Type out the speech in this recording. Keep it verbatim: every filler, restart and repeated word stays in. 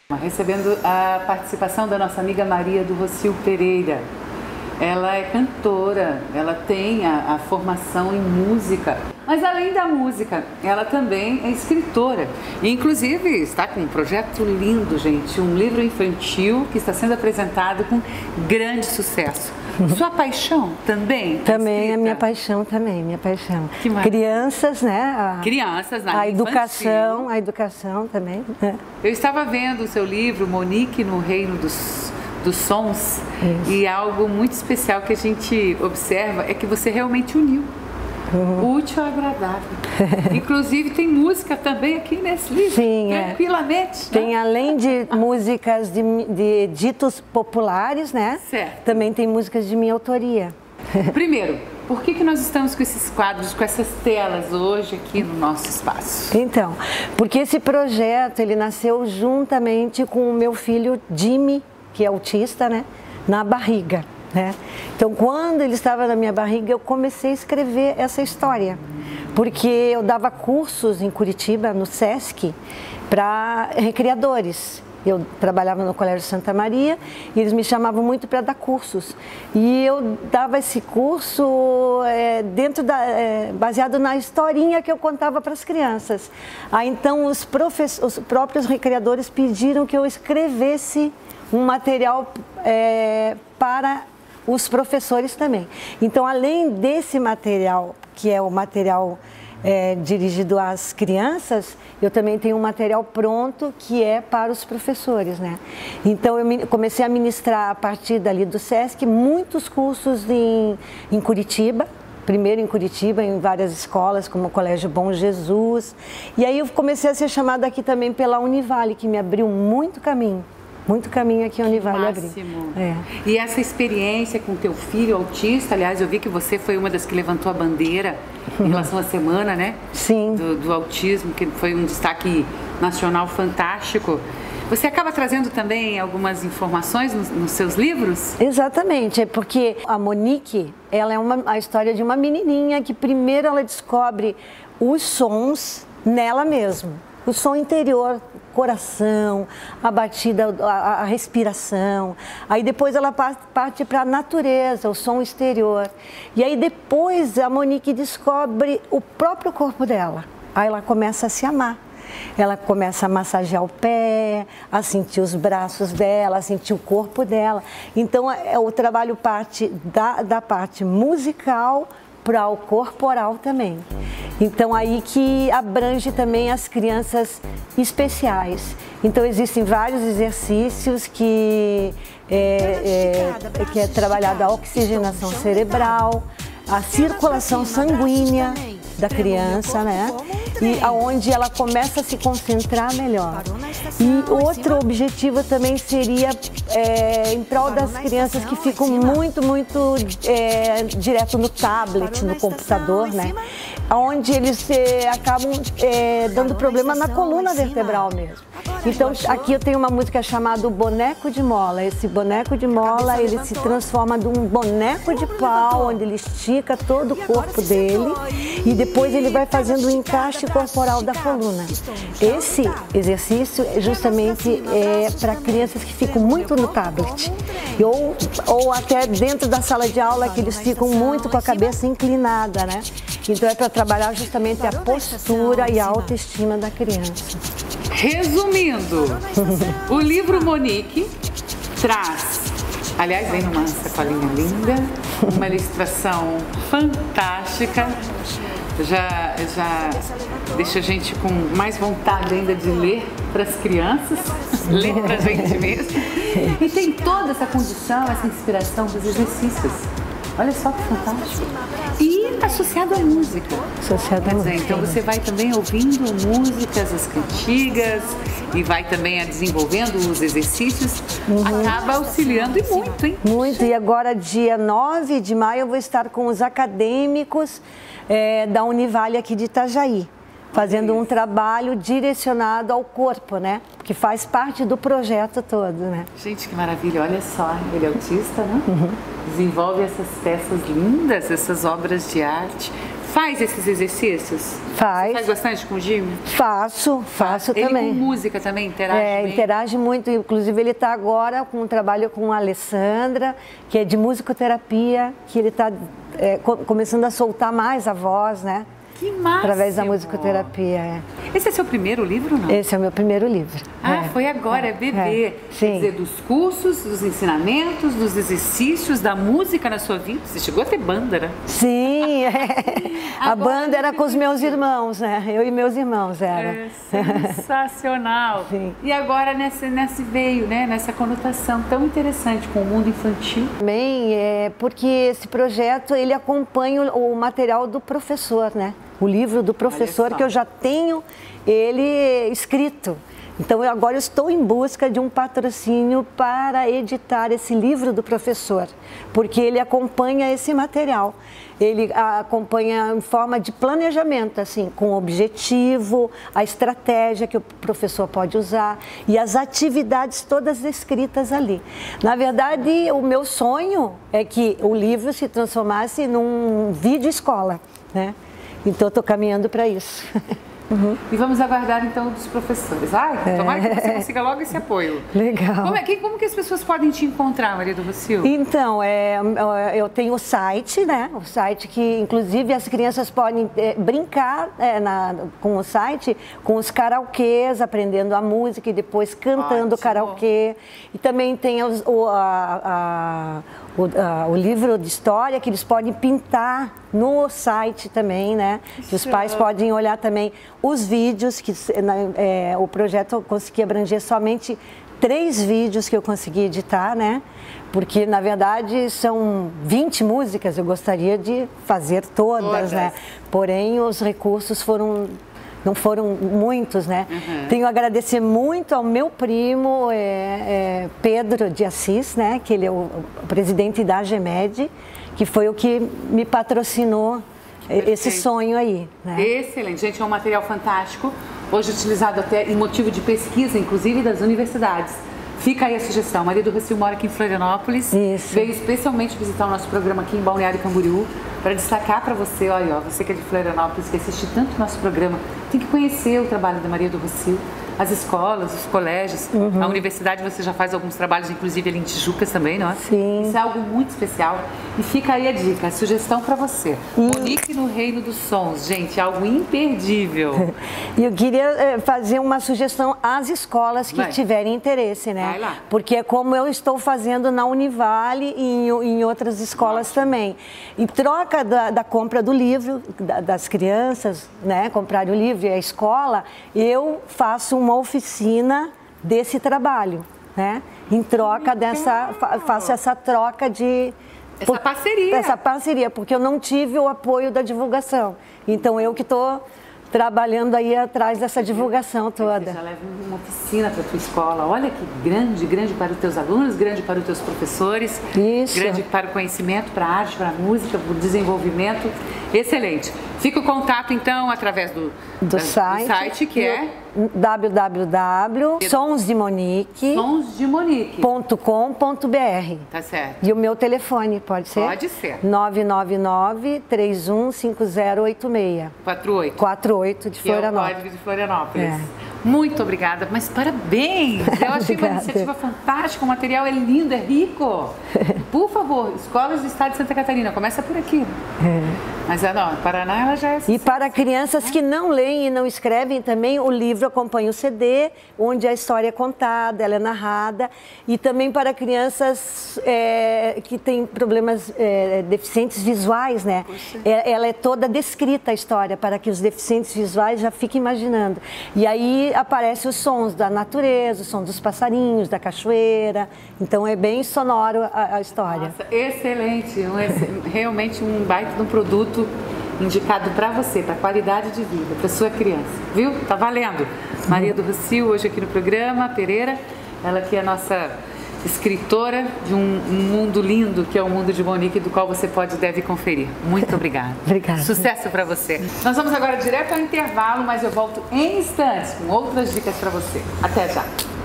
Recebendo a participação da nossa amiga Maria do Rocio Pereira. Ela é cantora, ela tem a, a formação em música, mas além da música, ela também é escritora. E, inclusive, está com um projeto lindo, gente, um livro infantil que está sendo apresentado com grande sucesso. Sua paixão também? Também, a minha paixão também, minha paixão. Que maravilha. Crianças, né? A, Crianças, na a educação, infantil. a educação também. Né? Eu estava vendo o seu livro, Monique no Reino dos, dos Sons, Isso. E algo muito especial que a gente observa é que você realmente uniu. Uhum. Útil ao agradável. Inclusive tem música também aqui nesse livro. Sim, tranquilamente. É. Tem, né? Além de músicas de, de ditos populares, né? Certo. Também tem músicas de minha autoria. Primeiro, por que que nós estamos com esses quadros, com essas telas hoje aqui no nosso espaço? Então, porque esse projeto ele nasceu juntamente com o meu filho Jimmy, que é autista, né? Na barriga. Né? Então, quando ele estava na minha barriga, eu comecei a escrever essa história, porque eu dava cursos em Curitiba, no Sesc, para recreadores. Eu trabalhava no Colégio Santa Maria e eles me chamavam muito para dar cursos. E eu dava esse curso é, dentro da, é, baseado na historinha que eu contava para as crianças. Aí, então, os, professores, os próprios recreadores pediram que eu escrevesse um material é, para os professores também. Então, além desse material, que é o material é, dirigido às crianças, eu também tenho um material pronto que é para os professores, né? Então, eu comecei a ministrar a partir dali do Sesc muitos cursos em, em Curitiba, primeiro em Curitiba, em várias escolas, como o Colégio Bom Jesus. E aí eu comecei a ser chamada aqui também pela Univale, que me abriu muito caminho. Muito caminho aqui onde vale abrir. É. E essa experiência com teu filho autista, aliás, eu vi que você foi uma das que levantou a bandeira em relação à semana, né? Sim. Do, do autismo, que foi um destaque nacional fantástico. Você acaba trazendo também algumas informações nos, nos seus livros? Exatamente, é porque a Monique, ela é uma, a história de uma menininha que primeiro ela descobre os sons nela mesma. O som interior, coração, a batida, a, a respiração. Aí depois ela parte para a natureza, o som exterior. E aí depois a Monique descobre o próprio corpo dela. Aí ela começa a se amar. Ela começa a massagear o pé, a sentir os braços dela, a sentir o corpo dela. Então é, o trabalho parte da, da parte musical para o corporal também. Então aí que abrange também as crianças especiais. Então existem vários exercícios que é, é, que é trabalhada a oxigenação cerebral, a circulação sanguínea da criança, né? E aonde ela começa a se concentrar melhor. E outro objetivo também seria é, em prol das crianças que ficam muito, muito é, direto no tablet, no computador, né? Onde eles é, acabam é, dando problema na coluna vertebral mesmo. Então aqui eu tenho uma música chamada Boneco de Mola. Esse boneco de mola, ele se transforma de um boneco de pau, onde ele estica todo o corpo dele e depois ele vai fazendo o encaixe corporal da coluna. Esse exercício justamente é para crianças que ficam muito no tablet ou, ou até dentro da sala de aula, que eles ficam muito com a cabeça inclinada, né? Então é para trabalhar justamente a postura e a autoestima da criança. Resumindo, o livro Monique traz, aliás, vem numa sacolinha linda, uma ilustração fantástica, já, já deixa a gente com mais vontade ainda de ler para as crianças, ler para a gente mesmo. E tem toda essa condição, essa inspiração dos exercícios. Olha só que fantástico. E associado à música. Associado à música. Então você vai também ouvindo músicas, as cantigas, e vai também desenvolvendo os exercícios. Uhum. Acaba auxiliando e muito, hein? Muito. E agora, dia nove de maio, eu vou estar com os acadêmicos é, da Univale aqui de Itajaí, fazendo um trabalho direcionado ao corpo, né? Que faz parte do projeto todo, né? Gente, que maravilha. Olha só, ele é autista, né? Uhum. Desenvolve essas peças lindas, essas obras de arte faz esses exercícios? Faz. Você faz bastante com o Jimmy? Faço, faço ele também. Ele com música também interage É, bem? interage muito. Inclusive ele está agora com um trabalho com a Alessandra, que é de musicoterapia, que ele está é, co começando a soltar mais a voz, né? Que máximo! Através da musicoterapia, é. Esse é seu primeiro livro, não? Esse é o meu primeiro livro. Ah, é. foi agora, é bebê. É. Sim. Quer dizer, dos cursos, dos ensinamentos, dos exercícios, da música na sua vida. Você chegou a ter banda, né? Sim, é. A banda era com os meus irmãos, né? Eu e meus irmãos era. É sensacional. Sim. E agora nessa, nesse veio, né? Nessa conotação tão interessante com o mundo infantil. Também é porque esse projeto ele acompanha o, o material do professor, né? O livro do professor que eu já tenho ele escrito. Então eu agora estou em busca de um patrocínio para editar esse livro do professor, porque ele acompanha esse material. Ele acompanha em forma de planejamento, assim, com o objetivo, a estratégia que o professor pode usar e as atividades todas descritas ali. Na verdade, o meu sonho é que o livro se transformasse num vídeo escola, né? Então, eu estou caminhando para isso. Uhum. E vamos aguardar então dos professores. Ai, é. Tomara que você consiga logo esse apoio. Legal. Como, é, que, como que as pessoas podem te encontrar, Maria do Rocio? Então, é, eu tenho o site, né? O site que, inclusive, as crianças podem é, brincar é, na, com o site, com os karaokês, aprendendo a música e depois cantando o karaokê. E também tem os, o, a, a, o, a, o livro de história que eles podem pintar no site também, né? Que os pais podem olhar também os vídeos, que é, o projeto eu consegui abranger somente três vídeos que eu consegui editar, né? Porque, na verdade, são vinte músicas, eu gostaria de fazer todas, todas. né? Porém, os recursos foram... não foram muitos, né? Uhum. Tenho a agradecer muito ao meu primo, é, é, Pedro de Assis, né? Que ele é o, o presidente da AGEMED, que foi o que me patrocinou Perfeito. esse sonho aí. Né? Excelente. Gente, é um material fantástico, hoje utilizado até em motivo de pesquisa, inclusive das universidades. Fica aí a sugestão. Maria do Rocio mora aqui em Florianópolis. Isso. Veio especialmente visitar o nosso programa aqui em Balneário Camboriú para destacar para você, olha, ó, você que é de Florianópolis, que assiste tanto o nosso programa, tem que conhecer o trabalho da Maria do Rocio, as escolas, os colégios, uhum. a universidade. Você já faz alguns trabalhos, inclusive ali em Tijucas também, não é? Sim. Isso é algo muito especial. E fica aí a dica, a sugestão para você. Hum. Monique no Reino dos Sons, gente, algo imperdível. E eu queria fazer uma sugestão às escolas que Vai. tiverem interesse, né? Vai lá. Porque é como eu estou fazendo na Univale e em, em outras escolas Ótimo. também. Em troca da, da compra do livro, da, das crianças, né? Comprarem o livro e a escola, eu faço uma uma oficina desse trabalho, né? Em troca dessa, faço essa troca de... Essa por, parceria. Essa parceria, porque eu não tive o apoio da divulgação. Então, eu que estou trabalhando aí atrás dessa divulgação toda. Você já leva uma oficina para a tua escola. Olha que grande, grande para os teus alunos, grande para os teus professores. Isso. Grande para o conhecimento, para a arte, para a música, para o desenvolvimento. Excelente. Fica o contato, então, através do, do, da, site, do site, que é... w w w ponto sons de monique ponto com ponto b r. Tá certo. E o meu telefone, pode ser? Pode ser. nove nove nove, três um cinco zero oito seis. quatro oito. quatro oito de Florianópolis. Que é o código de Florianópolis. É. Muito obrigada, mas parabéns! Eu achei uma iniciativa fantástica, o material é lindo, é rico. Por favor, escolas do estado de Santa Catarina, começa por aqui. É. Mas não, Paraná ela já é... E para crianças que não leem e não escrevem também, o livro acompanha o C D, onde a história é contada, ela é narrada. E também para crianças é, que têm problemas é, deficientes visuais, né? É, ela é toda descrita a história, para que os deficientes visuais já fiquem imaginando. E aí aparecem os sons da natureza, o som dos passarinhos, da cachoeira. Então é bem sonoro a, a história. Nossa, excelente! Um, realmente um baita de um produto indicado para você, para qualidade de vida, para sua criança, viu? Tá valendo! Maria do Rocio, hoje aqui no programa, Pereira, ela que é a nossa escritora de um, um mundo lindo, que é o mundo de Monique, do qual você pode e deve conferir. Muito obrigada. Obrigada. Sucesso para você. Nós vamos agora direto ao intervalo, mas eu volto em instantes com outras dicas para você. Até já!